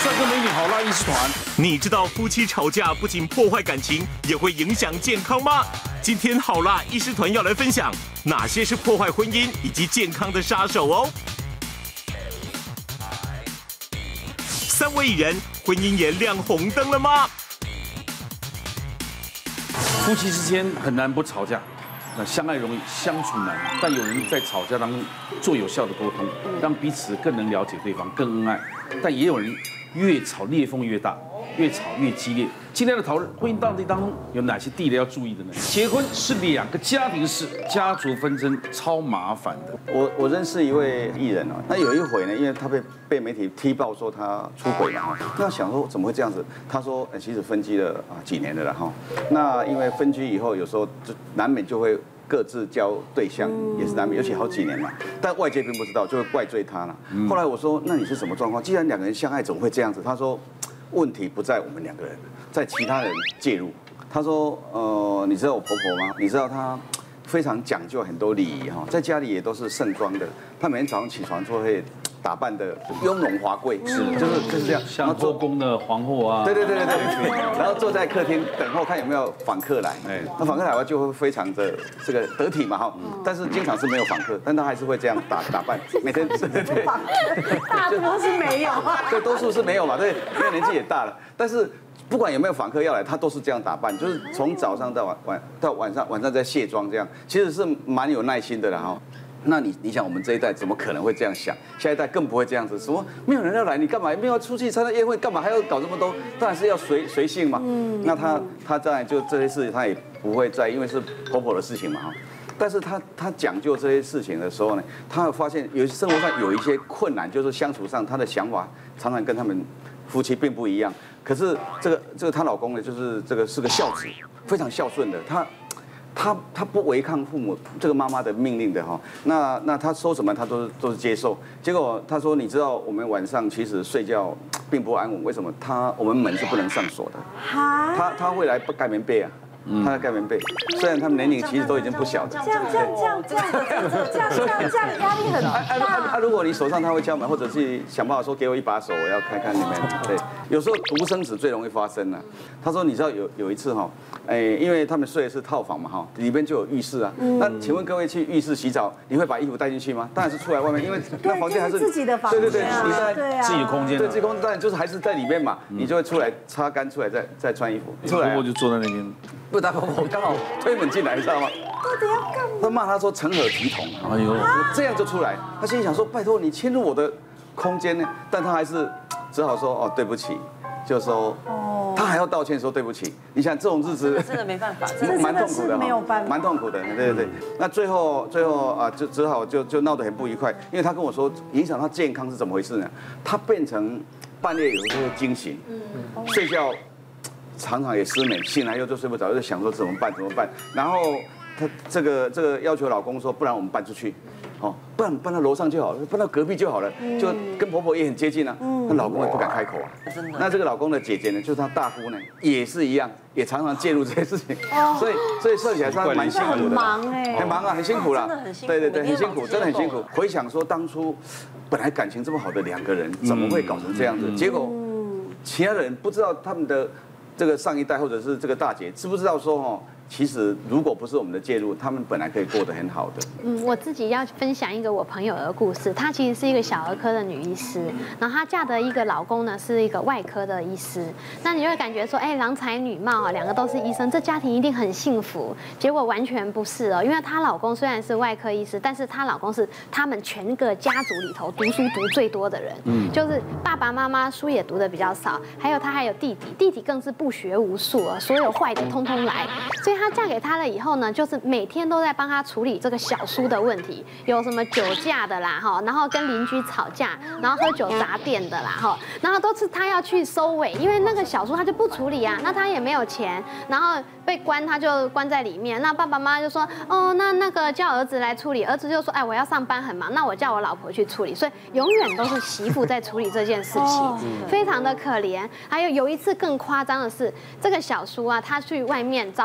帅哥美女好辣医师团。 你知道夫妻吵架不仅破坏感情，也会影响健康吗？今天好辣医师团要来分享哪些是破坏婚姻以及健康的杀手哦。3位艺人，婚姻也亮红灯了吗？ 夫妻之间很难不吵架，那相爱容易相处难，但有人在吵架当中做有效的沟通，让彼此更能了解对方，更恩爱。但也有人越吵裂缝越大，越吵越激烈。今天的讨论，婚姻到底当中有哪些地雷要注意的呢？结婚是2个家庭事，家族纷争超麻烦的。 我认识一位艺人哦，那有一回呢，因为他被媒体踢爆说他出轨嘛，那想说怎么会这样子？他说，其实分居了几年了哈。那因为分居以后，有时候就难免就会各自交对象，也是难免，尤其好几年嘛。但外界并不知道，就会怪罪他了。后来我说，那你是什么状况？既然2个人相爱，怎么会这样子？他说，问题不在我们2个人，在其他人介入。他说，你知道我婆婆吗？你知道她非常讲究很多礼仪哈，在家里也都是盛装的。她每天早上起床就会打扮的雍容华贵，就是这样， 像后宫的皇后啊， 对，然后坐在客厅等候看有没有访客来，那访客来的话就会非常的这个得体嘛哈，但是经常是没有访客，但他还是会这样打扮，每天对， 大多是没有， 对，多数是没有嘛，对，因为年纪也大了，但是不管有没有访客要来，他都是这样打扮，就是从早上到晚上再卸妆这样，其实是蛮有耐心的啦哈。那你想我们这一代怎么可能会这样想？下一代更不会这样子。什么没有人要来，你干嘛？没有出去参加宴会，干嘛还要搞这么多？当然是要随性嘛。那他当然就这些事他也不会在意，因为是婆婆的事情嘛哈。但是他讲究这些事情的时候呢，他会发现生活上有一些困难，就是相处上他的想法常常跟他们夫妻并不一样。可是这个她老公呢，就是这个是个孝子，非常孝顺的他不违抗父母这个妈妈的命令的哈，那他说什么他都是接受。结果他说，你知道我们晚上其实睡觉并不安稳，为什么？我们门是不能上锁的。他会来盖棉被啊。他在盖棉被，虽然他们年龄其实都已经不小了。 这样压力很大。 如果你手上他会敲门，或者是想办法说给我一把手，我要看看你们。对，有时候独生子最容易发生了。他说，你知道有一次哈，因为他们睡的是套房嘛哈，里边就有浴室啊。那请问各位去浴室洗澡，你会把衣服带进去吗？当然是出来外面，因为那房间还是自己的房间。 对，你在自己的空间。 对，自己空间当然就是还是在里面嘛，你就会出来擦干，出来再穿衣服。出来， 我就坐在那边。 不，他婆婆刚好推门进来，你知道吗？ 到底要干嘛？ 他骂他说成何体统！ 哎呦， 这样就出来。他心里想说，拜托你侵入我的空间呢，但他还是只好说对不起，就说他还要道歉说对不起。你想这种日子真的没办法， 蛮痛苦的， 没有办法， 蛮痛苦的。对。那最后就只好就闹得很不愉快，因为他跟我说影响他健康是怎么回事呢？他变成半夜有时候会惊醒，睡觉。常常也失眠，醒来又就睡不着，就想说怎么办？然后她这个要求老公说，不然我们搬出去，不然搬到楼上就好了，搬到隔壁就好了，就跟婆婆也很接近啊。那老公也不敢开口啊。真的。那这个老公的姐姐呢，就是他大姑呢，也是一样，也常常介入这些事情。所以算起来他蛮辛苦的。 很忙很忙啊，很辛苦啦。 真的很辛苦。 对，很辛苦，真的很辛苦。回想说当初本来感情这么好的2个人，怎么会搞成这样子？结果其他人不知道他们的。这个上一代或者是这个大姐知不知道说其实如果不是我们的介入，他们本来可以过得很好的。 我自己要分享一个我朋友的故事，她其实是一个小儿科的女医师，然后她嫁的一个老公呢是一个外科的医师，那你就会感觉说，郎才女貌啊，2个都是医生，这家庭一定很幸福。结果完全不是哦，因为她老公虽然是外科医师，但是她老公是他们全个家族里头读书读最多的人，就是爸爸妈妈书也读的比较少，还有他还有弟弟更是不学无术啊，所有坏的通通来，所以她嫁给他了以后呢，就是每天都在帮他处理这个小叔的问题，有什么酒驾的啦然后跟邻居吵架，然后喝酒砸店的啦然后都是他要去收尾，因为那个小叔他就不处理啊，那他也没有钱，然后被关他就关在里面，那爸爸妈妈就说那个叫儿子来处理，儿子就说我要上班很忙，那我叫我老婆去处理，所以永远都是媳妇在处理这件事情，非常的可怜。还有一次更夸张的是，这个小叔啊，他去外面招惹那个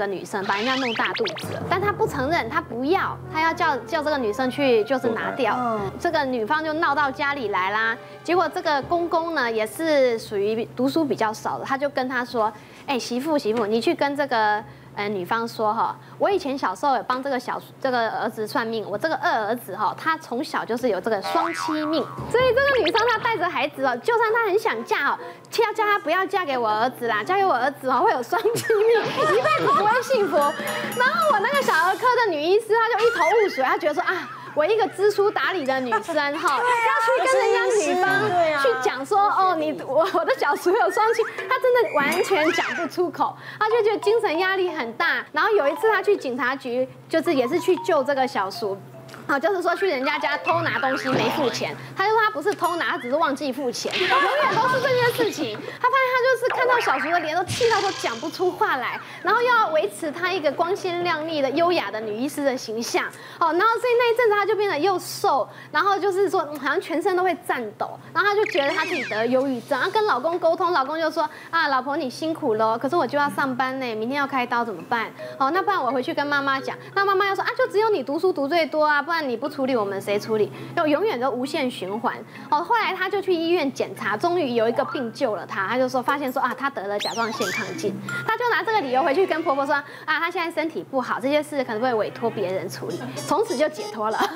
个女生，把人家弄大肚子了，但他不承认，他不要，他要叫这个女生去就是拿掉。这个女方就闹到家里来啦，结果这个公公呢也是属于读书比较少的，他就跟他说，哎，媳妇，你去跟这个。女方说哈，我以前小时候有帮这个儿子算命，我这个二儿子哈，他从小就是有这个双妻命，所以这个女生她带着孩子哦，就算她很想嫁哦，要叫她不要嫁给我儿子啦，嫁给我儿子哦会有双妻命，一辈子不会幸福。然后我那个小儿科的女医师，她就一头雾水，她觉得说啊。我一个知书达理的女生哈，要去跟人家女方去讲说哦，我的小叔有双妻，她真的完全讲不出口，她就觉得精神压力很大。然后有一次她去警察局，就是也是去救这个小叔。就是说去人家家偷拿东西没付钱，他就说他不是偷拿，他只是忘记付钱，永远都是这件事情。他发现他就是看到小叔的脸都气到都讲不出话来，然后又要维持他一个光鲜亮丽的优雅的女医师的形象，然后所以那一阵子他就变得又瘦，然后就是说好像全身都会颤抖，然后他就觉得他自己得忧郁症，然后跟老公沟通，老公就说啊，老婆你辛苦了，可是我就要上班呢，明天要开刀怎么办？那不然我回去跟妈妈讲，那妈妈要说啊，就只有你读书读最多啊，不然你不处理，我们谁处理？永远都无限循环。后来他就去医院检查，终于有一个病救了他。他就说发现说啊，他得了甲状腺亢进，他就拿这个理由回去跟婆婆说啊，他现在身体不好，这些事可能会委托别人处理，从此就解脱了。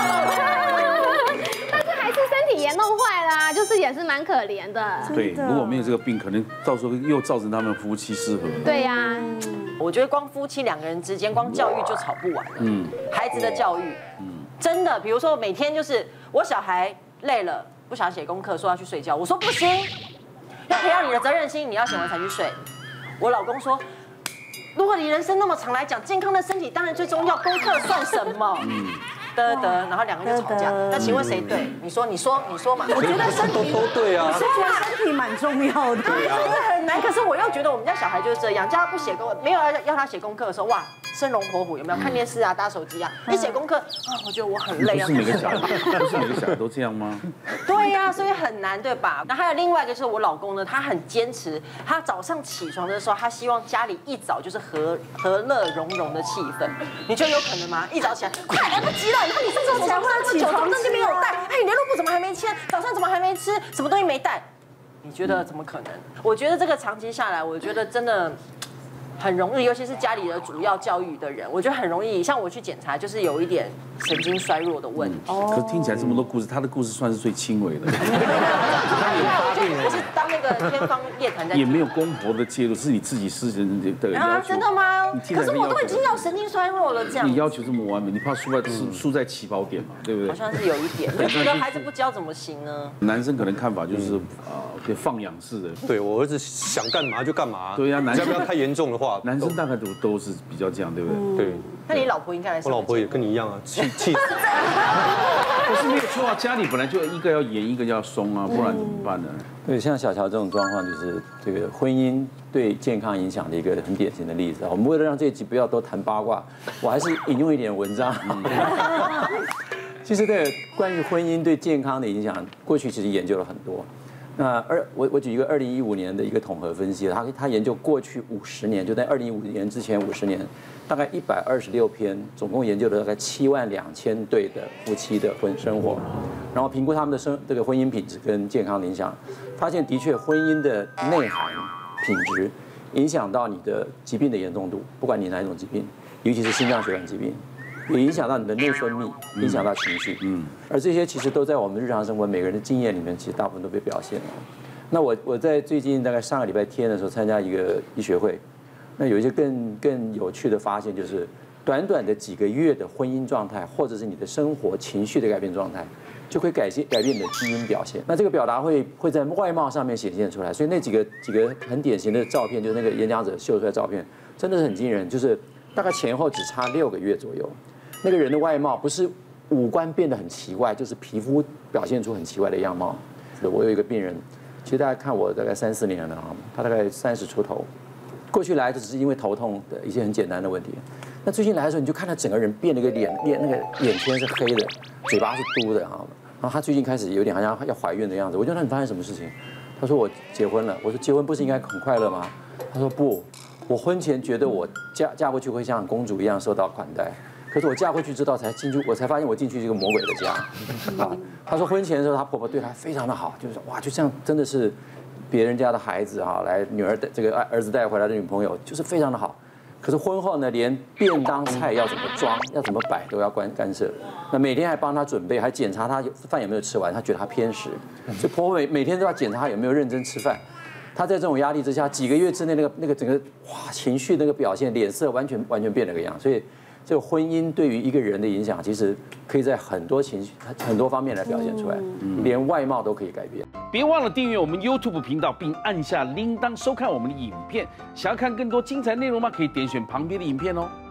但是还是身体也弄坏了，就是也是蛮可怜的。 对，如果没有这个病，可能到时候又造成他们夫妻失和。 对呀。 我觉得光夫妻两个人之间，光教育就吵不完了。孩子的教育，真的，比如说每天就是我小孩累了不想写功课，说要去睡觉，我说不行，要培养你的责任心，你要写完才去睡。我老公说，如果你人生那么长来讲，健康的身体当然最重要，功课算什么？然后两个人就吵架。那请问谁对？你说嘛。 我觉得身体都对啊。 我是觉得身体蛮重要的。 对啊。很难，可是我又觉得我们家小孩就是这样，叫他不写功课，没有要他写功课的时候，哇，生龙活虎有没有？看电视啊，打手机啊，一写功课啊，我觉得我很累啊。 不是每个小孩都这样吗？ 对呀，所以很难，对吧？那还有另外一个就是我老公呢，他很坚持，他早上起床的时候，他希望家里一早就是和乐融融的气氛。你觉得有可能吗？一早起来，快来不及了。然后你上厕所上那么久，早上就没有带，哎，联络簿怎么还没签？早上怎么还没吃？什么东西没带？你觉得怎么可能？我觉得这个长期下来，我觉得真的很容易，尤其是家里的主要教育的人，我觉得很容易。像我去检查，就是有一点神经衰弱的问题。 可是听起来这么多故事，他的故事算是最轻微的。 我是当那个天方夜谭在。 也没有公婆的介入，是你自己私人的要求。 真的吗？ 可是我都已经要神经衰弱了，这样。 你要求这么完美，你怕输在起跑点嘛，对不对？ 好像是有一点。我觉得孩子不教怎么行呢？ 男生可能看法就是放养式的。 对我儿子想干嘛就干嘛。 对呀，男生不要太严重的话， 男生大概都是比较这样，对不对？对。 那你老婆应该来？ 我老婆也跟你一样啊，气死。 不是没有错啊，家里本来就一个要严，一个要松啊，不然怎么办呢？ 对，像小乔这种状况，就是这个婚姻对健康影响的一个很典型的例子。我们为了让这一集不要都谈八卦，我还是引用一点文章。其实，对关于婚姻对健康的影响，过去其实研究了很多。那我举一个2015年的一个统合分析，他研究过去50年，就在2015年之前50年，大概126篇，总共研究了大概72000对的夫妻的生活，然后评估他们的这个婚姻品质跟健康的影响，发现的确婚姻的内涵品质影响到你的疾病的严重度，不管你哪一种疾病，尤其是心脏血管疾病。也影响到你的内分泌，影响到情绪，而这些其实都在我们日常生活每个人的经验里面，其实大部分都被表现了。那我在最近大概上个礼拜天的时候参加一个医学会，那有一些更有趣的发现，就是短短的几个月的婚姻状态，或者是你的生活情绪的改变状态，就会改变你的基因表现。那这个表达会在外貌上面显现出来，所以那几个很典型的照片，就是那个演讲者秀出来的照片，真的是很惊人，就是大概前后只差6个月左右。那个人的外貌不是五官变得很奇怪，就是皮肤表现出很奇怪的样貌。我有一个病人，其实大家看我大概3、4年了啊，他大概30出头，过去来只是因为头痛的一些很简单的问题。那最近来的时候，你就看他整个人变了一个脸，那个眼圈是黑的，嘴巴是嘟的啊。然后他最近开始有点好像要怀孕的样子。我就问他你发生什么事情？他说我结婚了。我说结婚不是应该很快乐吗？他说不， 我婚前觉得我嫁过去会像公主一样受到款待，可是我嫁过去之后才进去，我才发现我进去是一个魔鬼的家。啊，她说婚前的时候，她婆婆对她非常的好，就是哇，就像真的是别人家的孩子哈，来女儿的这个儿子带回来的女朋友，就是非常的好。可是婚后呢，连便当菜要怎么装、要怎么摆都要干涉。那每天还帮她准备，还检查她饭有没有吃完，她觉得她偏食，所以婆婆每天都要检查她有没有认真吃饭。她在这种压力之下，几个月之内那个整个情绪那个表现，脸色完全变了个样。所以这个婚姻对于一个人的影响，其实可以在很多方面来表现出来，连外貌都可以改变。 别忘了订阅我们 YouTube 频道，并按下铃铛收看我们的影片。想要看更多精彩内容吗？可以点选旁边的影片哦。